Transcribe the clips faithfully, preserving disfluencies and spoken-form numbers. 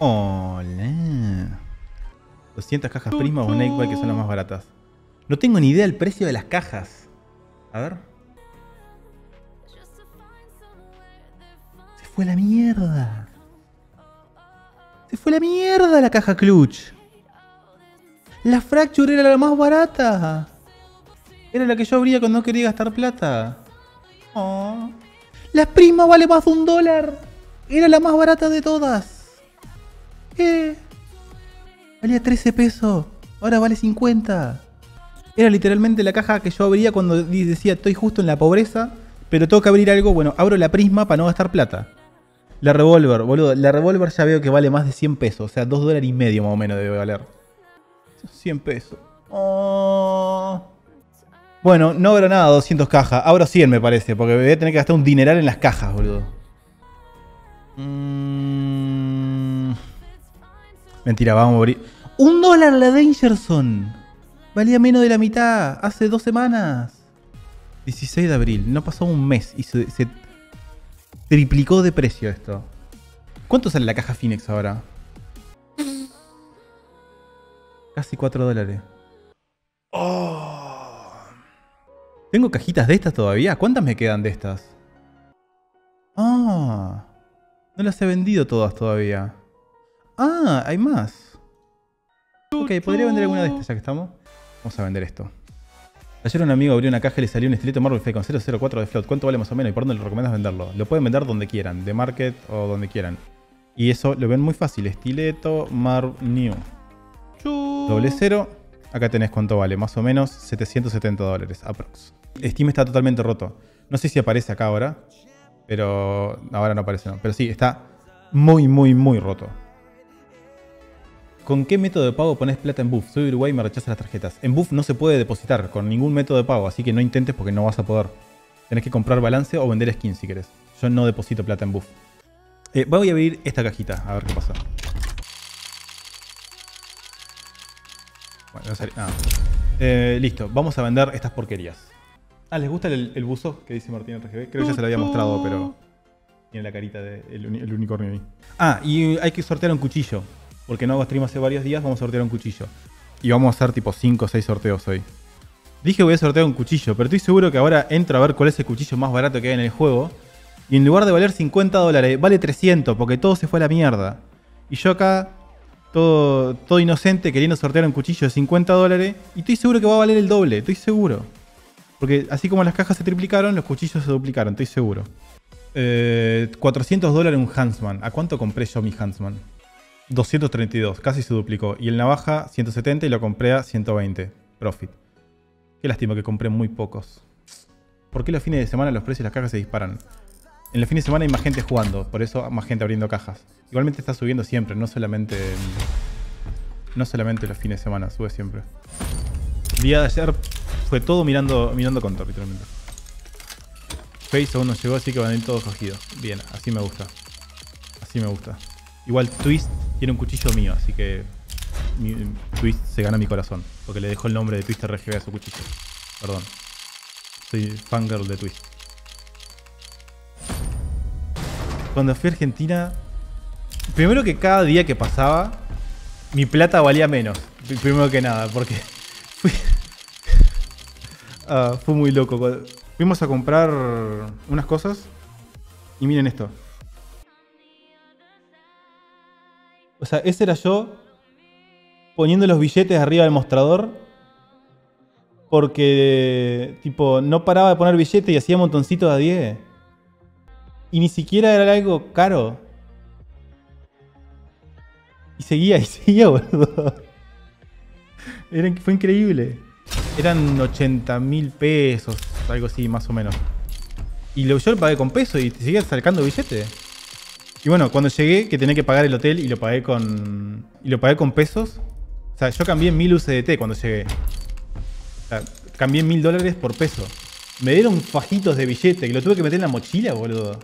Hola. doscientas cajas Prisma o Snakebite, que son las más baratas. No tengo ni idea del precio de las cajas. A ver. Se fue la mierda. Se fue la mierda la caja Clutch. La Fracture era la más barata. Era la que yo abría cuando no quería gastar plata. Oh. La Prisma vale más de un dólar. Era la más barata de todas. ¿Qué? Valía trece pesos. Ahora vale cincuenta. Era literalmente la caja que yo abría cuando decía estoy justo en la pobreza, pero tengo que abrir algo. Bueno, abro la Prisma para no gastar plata. La Revolver, boludo. La Revolver ya veo que vale más de cien pesos. O sea, dos dólares y medio más o menos debe valer. cien pesos. Oh. Bueno, no abro nada, doscientas cajas. Abro cien me parece, porque voy a tener que gastar un dineral en las cajas, boludo. Mm. Mentira, vamos a abrir. ¡Un dólar la Dangerson! Valía menos de la mitad, hace dos semanas. dieciséis de abril, no pasó un mes y se, se triplicó de precio esto. ¿Cuánto sale la caja Phoenix ahora? Casi cuatro dólares. Oh. ¿Tengo cajitas de estas todavía? ¿Cuántas me quedan de estas? Ah, no las he vendido todas todavía. Ah, hay más. Ok, podría vender alguna de estas ya que estamos. Vamos a vender esto. Ayer un amigo abrió una caja y le salió un estileto Marvel Fake con cero cero cuatro de float. ¿Cuánto vale más o menos y por dónde lo recomiendas venderlo? Lo pueden vender donde quieran, de Market o donde quieran. Y eso lo ven muy fácil. Estileto Marv New. Doble cero. Acá tenés cuánto vale, más o menos setecientos setenta dólares aprox. Steam está totalmente roto. No sé si aparece acá ahora, pero ahora no aparece, no. Pero sí, está muy, muy, muy roto. ¿Con qué método de pago pones plata en Buff? Soy Uruguay y me rechazan las tarjetas. En Buff no se puede depositar con ningún método de pago, así que no intentes porque no vas a poder. Tenés que comprar balance o vender skins si querés. Yo no deposito plata en Buff. Eh, voy a abrir esta cajita, a ver qué pasa. Bueno, no sale nada. Eh, listo, vamos a vender estas porquerías. Ah, ¿les gusta el, el buzo que dice Martín R G B? Creo que ya se lo había mostrado, pero tiene la carita del de el unicornio ahí. Ah, y hay que sortear un cuchillo. Porque no hago stream hace varios días, vamos a sortear un cuchillo. Y vamos a hacer tipo cinco o seis sorteos hoy. Dije que voy a sortear un cuchillo, pero estoy seguro que ahora entro a ver cuál es el cuchillo más barato que hay en el juego. Y en lugar de valer cincuenta dólares, vale trescientos, porque todo se fue a la mierda. Y yo acá, todo, todo inocente, queriendo sortear un cuchillo de cincuenta dólares. Y estoy seguro que va a valer el doble, estoy seguro. Porque así como las cajas se triplicaron, los cuchillos se duplicaron, estoy seguro. Eh, cuatrocientos dólares un Huntsman. ¿A cuánto compré yo mi Huntsman? doscientos treinta y dos, casi se duplicó. Y el navaja ciento setenta y lo compré a ciento veinte. Profit. Qué lástima que compré muy pocos. ¿Por qué los fines de semana los precios de las cajas se disparan? En los fines de semana hay más gente jugando, por eso más gente abriendo cajas. Igualmente está subiendo siempre, no solamente no solamente los fines de semana, sube siempre. El día de ayer fue todo mirando, mirando Contour, literalmente. Face aún no llegó, así que van a ir todos cogidos. Bien, así me gusta. Así me gusta. Igual Twist tiene un cuchillo mío, así que mi, Twist se gana mi corazón. Porque le dejó el nombre de Twist R G B a su cuchillo. Perdón. Soy fangirl de Twist. Cuando fui a Argentina, primero que cada día que pasaba, mi plata valía menos. Primero que nada, porque fui... ah, fue muy loco. Fuimos a comprar unas cosas y miren esto. O sea, ese era yo poniendo los billetes arriba del mostrador porque, tipo, no paraba de poner billetes y hacía montoncitos a diez. Y ni siquiera era algo caro. Y seguía, y seguía, boludo. Era, fue increíble. Eran ochenta mil pesos, algo así, más o menos. Y lo, yo lo pagué con peso y seguía sacando billetes. Y bueno, cuando llegué, que tenía que pagar el hotel y lo pagué con. Y lo pagué con pesos. O sea, yo cambié mil U S D T cuando llegué. O sea, cambié mil dólares por peso. Me dieron fajitos de billete que lo tuve que meter en la mochila, boludo.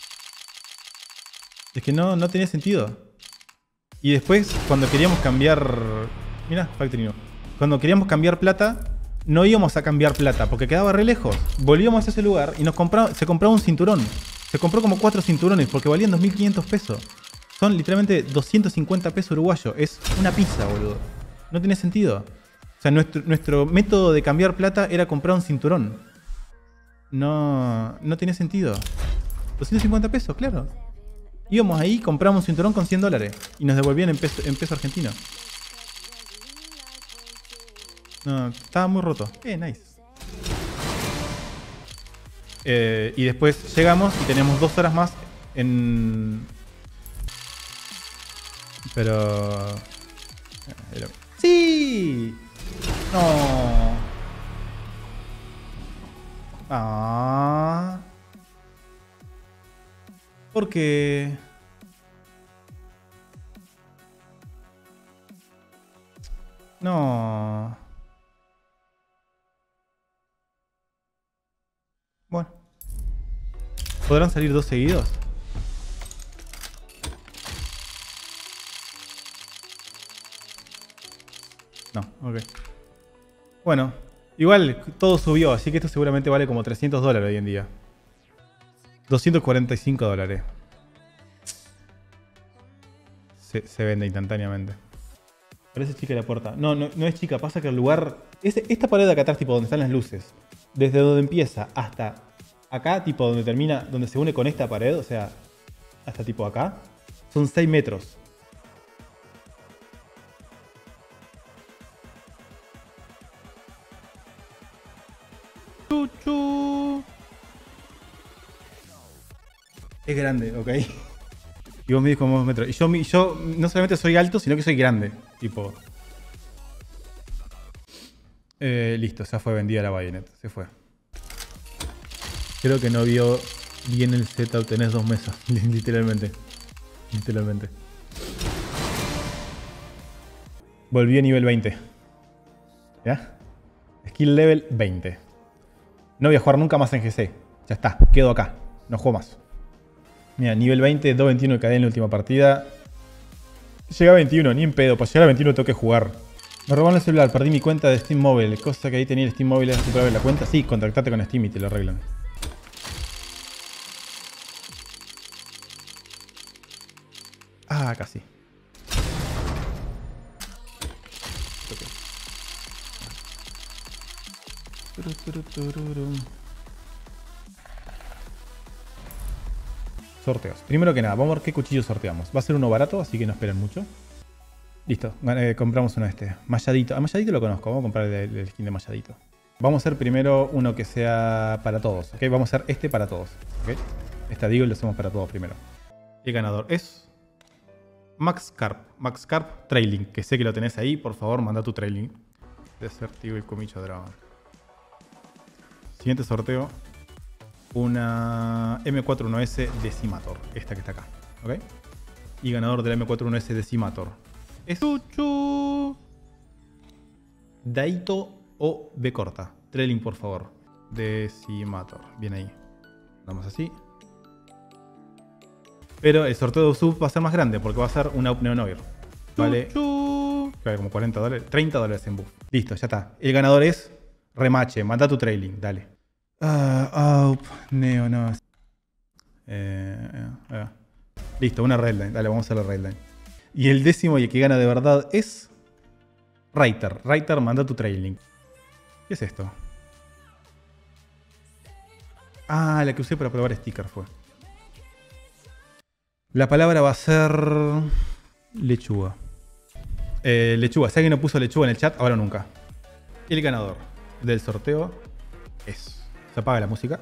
Es que no, no tenía sentido. Y después, cuando queríamos cambiar... Mirá, Factory New. Cuando queríamos cambiar plata, no íbamos a cambiar plata porque quedaba re lejos. Volvíamos a ese lugar y nos compraba, se compraba un cinturón. Se compró como cuatro cinturones porque valían dos mil quinientos pesos. Son literalmente doscientos cincuenta pesos uruguayos. Es una pizza, boludo. No tiene sentido. O sea, nuestro, nuestro método de cambiar plata era comprar un cinturón. No, no tiene sentido. doscientos cincuenta pesos, claro. Íbamos ahí, compramos un cinturón con cien dólares. Y nos devolvían en peso, en peso argentino. No, estaba muy roto. Eh, nice. Eh, y después llegamos y tenemos dos horas más en... Pero... ¡Sí! No. Ah. ¿Por qué? No. Bueno. ¿Podrán salir dos seguidos? No, ok. Bueno, igual todo subió, así que esto seguramente vale como trescientos dólares hoy en día. doscientos cuarenta y cinco dólares. Se, se vende instantáneamente. Parece chica la puerta. No, no, no es chica, pasa que el lugar... Es, esta pared de acá atrás, tipo donde están las luces, desde donde empieza hasta acá, tipo donde termina, donde se une con esta pared, o sea, hasta tipo acá, son seis metros. Chuchu. Es grande, ok. Y vos medís como dos metros. Y yo, yo no solamente soy alto, sino que soy grande. Tipo. Eh, listo, ya fue vendida la bayoneta. Se fue. Creo que no vio bien el setup. Tenés dos mesas. Literalmente. Literalmente. Volví a nivel veinte. ¿Ya? Skill level veinte. No voy a jugar nunca más en G C. Ya está. Quedo acá. No juego más. Mira, nivel veinte, dos veintiuno de cadena en la última partida. Llega a veintiuno, ni en pedo. Para llegar a veintiuno tengo que jugar. Me robaron el celular, perdí mi cuenta de Steam Mobile. Cosa que ahí tenía el Steam Mobile, ¿has recuperado la cuenta? Sí, contactate con Steam y te lo arreglan. Ah, casi. Sorteos. Primero que nada, vamos a ver qué cuchillo sorteamos. Va a ser uno barato, así que no esperen mucho. Listo, eh, compramos uno de este. Malladito. A Malladito lo conozco, vamos a comprar el, el skin de Malladito. Vamos a hacer primero uno que sea para todos, ¿ok? Vamos a hacer este para todos, ¿ok? Esta digo y lo hacemos para todos primero. El ganador es... Max Carp. Max Carp Trailing, que sé que lo tenés ahí. Por favor, manda tu trailing. Desertivo y Comicho Dragon. Siguiente sorteo. Una M cuarenta y uno S Decimator. Esta que está acá. ¿Ok? Y ganador de la M cuarenta y uno S Decimator es Chuchu. Daito o B corta. Trailing, por favor. Decimator. Bien ahí. Vamos así. Pero el sorteo de sub va a ser más grande porque va a ser una Upneonoir. Vale. Vale como cuarenta dólares. treinta dólares en buff. Listo, ya está. El ganador es Remache. Manda tu trailing. Dale. Uh, up, Neo, no. Eh, eh, Listo, una redline. Dale, vamos a hacer la redline. Y el décimo y el que gana de verdad es Writer. Writer, manda tu trailing. ¿Qué es esto? Ah, la que usé para probar sticker fue. La palabra va a ser lechuga. Eh, lechuga. Si alguien no puso lechuga en el chat, ahora o nunca. El ganador del sorteo es... Se apaga la música.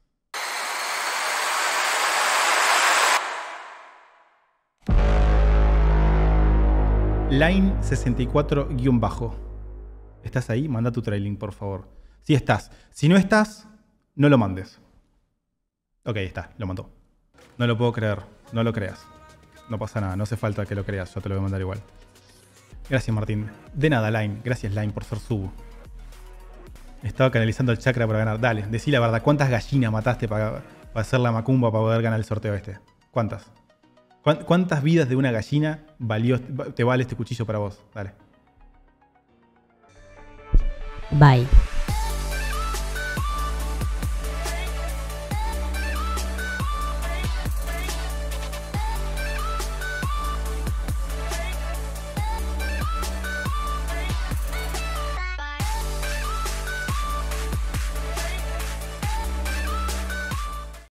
Line sesenta y cuatro guión bajo. ¿Estás ahí? Manda tu trailing, por favor. Si estás. Si no estás, no lo mandes. Ok, está. Lo mandó. No lo puedo creer. No lo creas. No pasa nada. No hace falta que lo creas. Yo te lo voy a mandar igual. Gracias, Martín. De nada, Line. Gracias, Line, por ser sub. Estaba canalizando el chakra para ganar. Dale, decí la verdad. ¿Cuántas gallinas mataste para, para hacer la macumba para poder ganar el sorteo este? ¿Cuántas? ¿Cuántas vidas de una gallina valió, te vale este cuchillo para vos? Dale. Bye.